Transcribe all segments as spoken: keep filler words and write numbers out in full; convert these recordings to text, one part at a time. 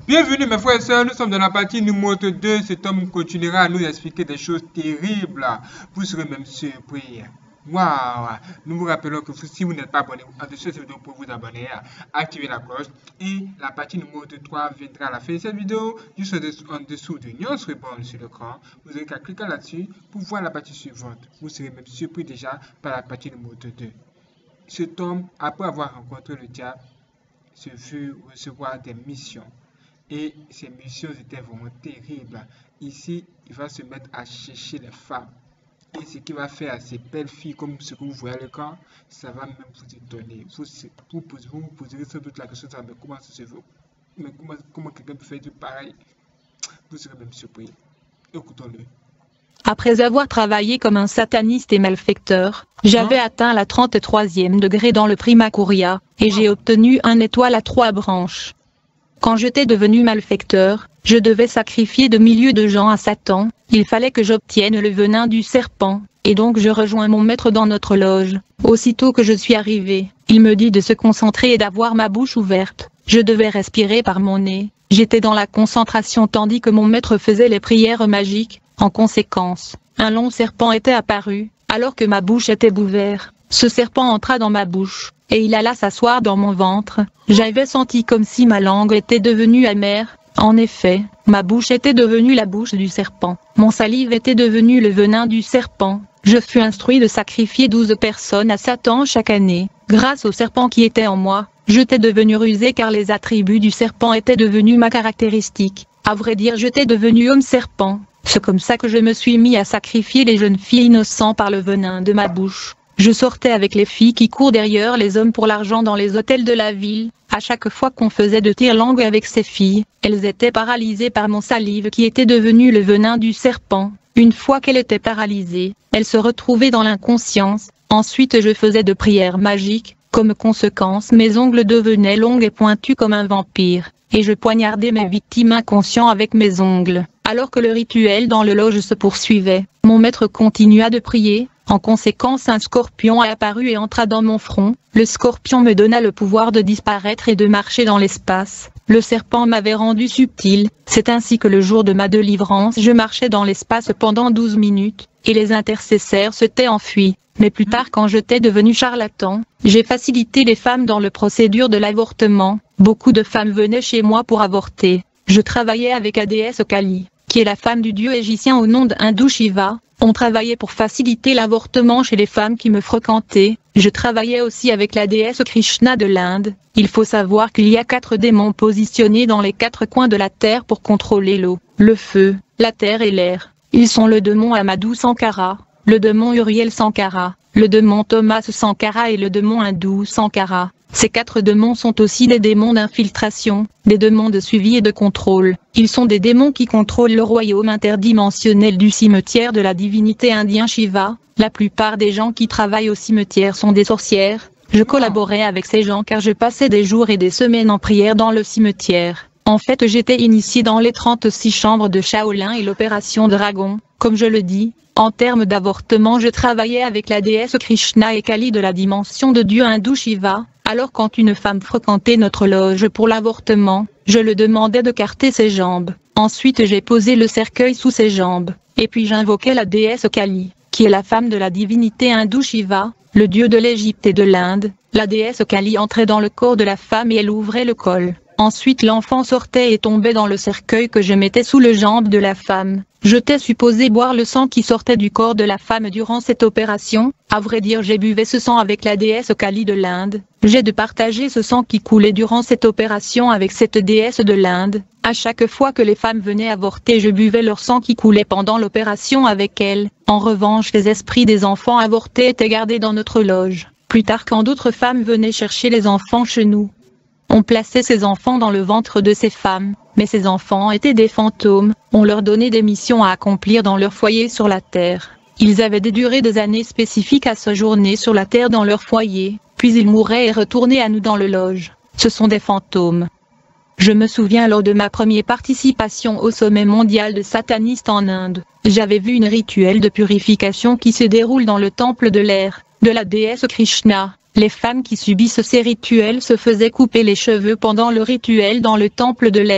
Bienvenue mes frères et sœurs, nous sommes dans la partie numéro deux. Cet homme continuera à nous expliquer des choses terribles. Vous serez même surpris. Waouh! Nous vous rappelons que si vous n'êtes pas abonné en dessous de cette vidéo, pour vous abonner, activer la cloche. Et la partie numéro trois viendra à la fin de cette vidéo. Juste en dessous de News Reborn sur l'écran. Vous n'avez qu'à cliquer là-dessus pour voir la partie suivante. Vous serez même surpris déjà par la partie numéro deux. Cet homme, après avoir rencontré le diable, se fut recevoir des missions. Et ces missions étaient vraiment terribles. Ici, il va se mettre à chercher les femmes. Et ce qu'il va faire à ces belles filles, comme ce que vous voyez à l'écran, ça va même vous étonner. Vous vous, vous, vous poserez sans doute la question, mais comment ça se fait? Mais comment, comment quelqu'un peut faire du pareil? Vous serez même surpris. Écoutons-le. Après avoir travaillé comme un sataniste et malfecteur, j'avais hein? atteint la trente-troisième degré dans le Prima Curia, et j'ai obtenu un étoile à trois branches. Quand j'étais devenu malfecteur, je devais sacrifier de milliers de gens à Satan, il fallait que j'obtienne le venin du serpent, et donc je rejoins mon maître dans notre loge. Aussitôt que je suis arrivé, il me dit de se concentrer et d'avoir ma bouche ouverte. Je devais respirer par mon nez, j'étais dans la concentration tandis que mon maître faisait les prières magiques. En conséquence, un long serpent était apparu, alors que ma bouche était ouverte. Ce serpent entra dans ma bouche, et il alla s'asseoir dans mon ventre. J'avais senti comme si ma langue était devenue amère. En effet, ma bouche était devenue la bouche du serpent. Mon salive était devenue le venin du serpent. Je fus instruit de sacrifier douze personnes à Satan chaque année. Grâce au serpent qui était en moi, j'étais devenu rusé car les attributs du serpent étaient devenus ma caractéristique. À vrai dire, j'étais devenu homme serpent. C'est comme ça que je me suis mis à sacrifier les jeunes filles innocentes par le venin de ma bouche. Je sortais avec les filles qui courent derrière les hommes pour l'argent dans les hôtels de la ville. À chaque fois qu'on faisait de tire-langue avec ces filles, elles étaient paralysées par mon salive qui était devenu le venin du serpent. Une fois qu'elles étaient paralysées, elles se retrouvaient dans l'inconscience. Ensuite je faisais de prières magiques. Comme conséquence, mes ongles devenaient longs et pointus comme un vampire, et je poignardais mes victimes inconscientes avec mes ongles. Alors que le rituel dans le loge se poursuivait, mon maître continua de prier. En conséquence, un scorpion a apparu et entra dans mon front. Le scorpion me donna le pouvoir de disparaître et de marcher dans l'espace. Le serpent m'avait rendu subtil. C'est ainsi que le jour de ma délivrance, je marchais dans l'espace pendant douze minutes, et les intercesseurs s'étaient enfuis. Mais plus tard, quand j'étais devenu charlatan, j'ai facilité les femmes dans le procédure de l'avortement. Beaucoup de femmes venaient chez moi pour avorter. Je travaillais avec la déesse Kali, qui est la femme du dieu égyptien au nom d'Hindu Shiva. On travaillait pour faciliter l'avortement chez les femmes qui me fréquentaient. Je travaillais aussi avec la déesse Krishna de l'Inde. Il faut savoir qu'il y a quatre démons positionnés dans les quatre coins de la terre pour contrôler l'eau, le feu, la terre et l'air. Ils sont le démon Amadou Sankara, le démon Uriel Sankara, le démon Thomas Sankara et le démon Hindou Sankara. Ces quatre démons sont aussi des démons d'infiltration, des démons de suivi et de contrôle. Ils sont des démons qui contrôlent le royaume interdimensionnel du cimetière de la divinité indien Shiva. La plupart des gens qui travaillent au cimetière sont des sorcières. Je collaborais avec ces gens car je passais des jours et des semaines en prière dans le cimetière. En fait, j'étais initié dans les trente-six chambres de Shaolin et l'opération Dragon. Comme je le dis, en termes d'avortement, je travaillais avec la déesse Krishna et Kali de la dimension de Dieu hindou Shiva. Alors quand une femme fréquentait notre loge pour l'avortement, je le demandais de carter ses jambes. Ensuite j'ai posé le cercueil sous ses jambes, et puis j'invoquais la déesse Kali, qui est la femme de la divinité hindoue Shiva, le dieu de l'Égypte et de l'Inde. La déesse Kali entrait dans le corps de la femme et elle ouvrait le col. Ensuite l'enfant sortait et tombait dans le cercueil que je mettais sous les jambes de la femme. J'étais supposé boire le sang qui sortait du corps de la femme durant cette opération. À vrai dire, j'ai buvé ce sang avec la déesse Kali de l'Inde. J'ai de partager ce sang qui coulait durant cette opération avec cette déesse de l'Inde. À chaque fois que les femmes venaient avorter, je buvais leur sang qui coulait pendant l'opération avec elles. En revanche, les esprits des enfants avortés étaient gardés dans notre loge. Plus tard, quand d'autres femmes venaient chercher les enfants chez nous, on plaçait ces enfants dans le ventre de ces femmes, mais ces enfants étaient des fantômes. On leur donnait des missions à accomplir dans leur foyer sur la terre. Ils avaient des durées des années spécifiques à séjourner sur la terre dans leur foyer, puis ils mouraient et retournaient à nous dans le loge. Ce sont des fantômes. Je me souviens lors de ma première participation au sommet mondial de satanistes en Inde, j'avais vu une rituel de purification qui se déroule dans le temple de l'air, de la déesse Krishna. Les femmes qui subissent ces rituels se faisaient couper les cheveux pendant le rituel dans le temple de l'air.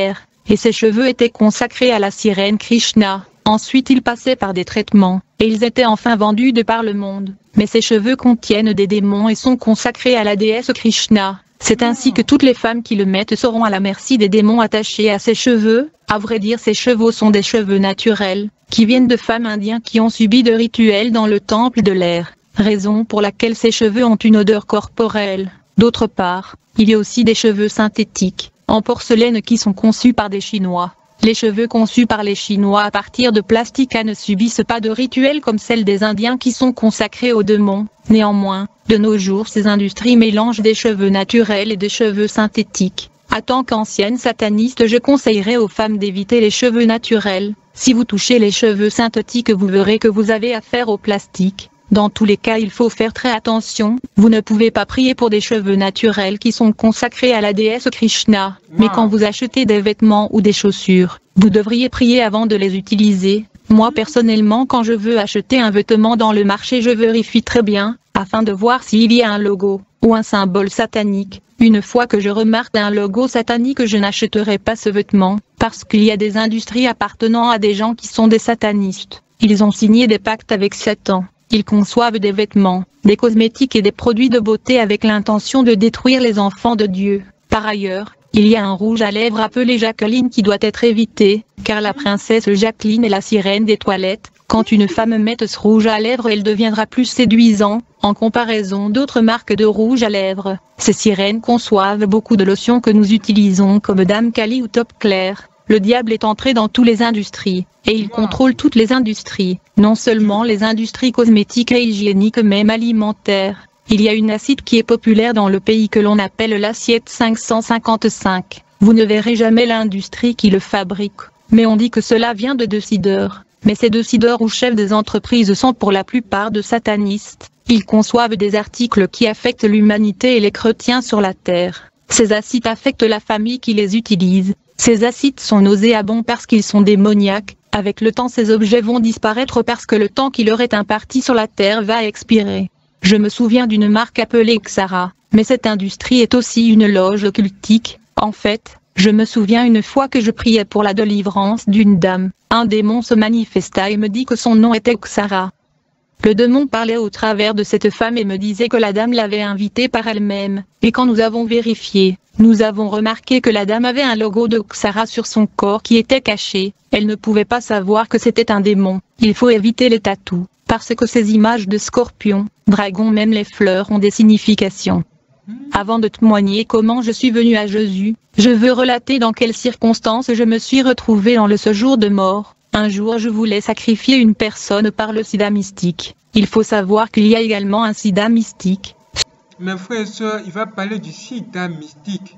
et ses cheveux étaient consacrés à la sirène Krishna. Ensuite ils passaient par des traitements, et ils étaient enfin vendus de par le monde. Mais ces cheveux contiennent des démons et sont consacrés à la déesse Krishna. C'est ainsi que toutes les femmes qui le mettent seront à la merci des démons attachés à ces cheveux. À vrai dire, ces cheveux sont des cheveux naturels, qui viennent de femmes indiennes qui ont subi de rituels dans le temple de l'air, raison pour laquelle ces cheveux ont une odeur corporelle. D'autre part, il y a aussi des cheveux synthétiques, en porcelaine qui sont conçus par des Chinois. Les cheveux conçus par les Chinois à partir de plastique ne subissent pas de rituels comme celles des Indiens qui sont consacrés aux démons. Néanmoins, de nos jours ces industries mélangent des cheveux naturels et des cheveux synthétiques. En tant qu'ancienne sataniste, je conseillerais aux femmes d'éviter les cheveux naturels. Si vous touchez les cheveux synthétiques, vous verrez que vous avez affaire au plastique. Dans tous les cas, il faut faire très attention. Vous ne pouvez pas prier pour des cheveux naturels qui sont consacrés à la déesse Krishna. Mais quand vous achetez des vêtements ou des chaussures, vous devriez prier avant de les utiliser. Moi personnellement, quand je veux acheter un vêtement dans le marché, je vérifie très bien, afin de voir s'il y a un logo ou un symbole satanique. Une fois que je remarque un logo satanique, je n'achèterai pas ce vêtement, parce qu'il y a des industries appartenant à des gens qui sont des satanistes. Ils ont signé des pactes avec Satan. Ils conçoivent des vêtements, des cosmétiques et des produits de beauté avec l'intention de détruire les enfants de Dieu. Par ailleurs, il y a un rouge à lèvres appelé Jacqueline qui doit être évité, car la princesse Jacqueline est la sirène des toilettes. Quand une femme met ce rouge à lèvres, elle deviendra plus séduisant, en comparaison d'autres marques de rouge à lèvres. Ces sirènes conçoivent beaucoup de lotions que nous utilisons comme Dame Kali ou Top Clair. Le diable est entré dans toutes les industries, et il contrôle toutes les industries, non seulement les industries cosmétiques et hygiéniques, même alimentaires. Il y a une acide qui est populaire dans le pays que l'on appelle l'assiette cinq cent cinquante-cinq. Vous ne verrez jamais l'industrie qui le fabrique, mais on dit que cela vient de décideurs. Mais ces décideurs ou chefs des entreprises sont pour la plupart de satanistes. Ils conçoivent des articles qui affectent l'humanité et les chrétiens sur la terre. Ces acides affectent la famille qui les utilise. Ces acides sont nauséabonds parce qu'ils sont démoniaques. Avec le temps, ces objets vont disparaître parce que le temps qui leur est imparti sur la terre va expirer. Je me souviens d'une marque appelée Xara, mais cette industrie est aussi une loge occultique. En fait, je me souviens une fois que je priais pour la délivrance d'une dame. Un démon se manifesta et me dit que son nom était Xara. Le démon parlait au travers de cette femme et me disait que la dame l'avait invitée par elle-même. Et quand nous avons vérifié, nous avons remarqué que la dame avait un logo de Xara sur son corps qui était caché. Elle ne pouvait pas savoir que c'était un démon. Il faut éviter les tatous, parce que ces images de scorpions, dragons, même les fleurs ont des significations. Avant de témoigner comment je suis venu à Jésus, je veux relater dans quelles circonstances je me suis retrouvé dans le séjour de mort. Un jour je voulais sacrifier une personne par le sida mystique. Il faut savoir qu'il y a également un sida mystique. Mes frères et sœurs, il va parler du sida mystique.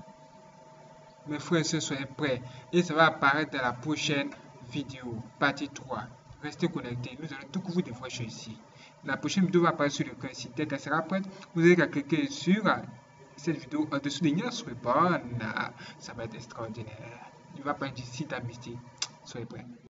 Mes frères et sœurs, soyez prêts. Et ça va apparaître dans la prochaine vidéo, partie trois. Restez connectés, nous allons tout couvrir des fois ici. La prochaine vidéo va apparaître sur le cœur. Si elle sera prête, vous avez qu'à cliquer sur cette vidéo en dessous des liens sur le bas. Ça va être extraordinaire. Il va parler du sida mystique. Soyez prêts.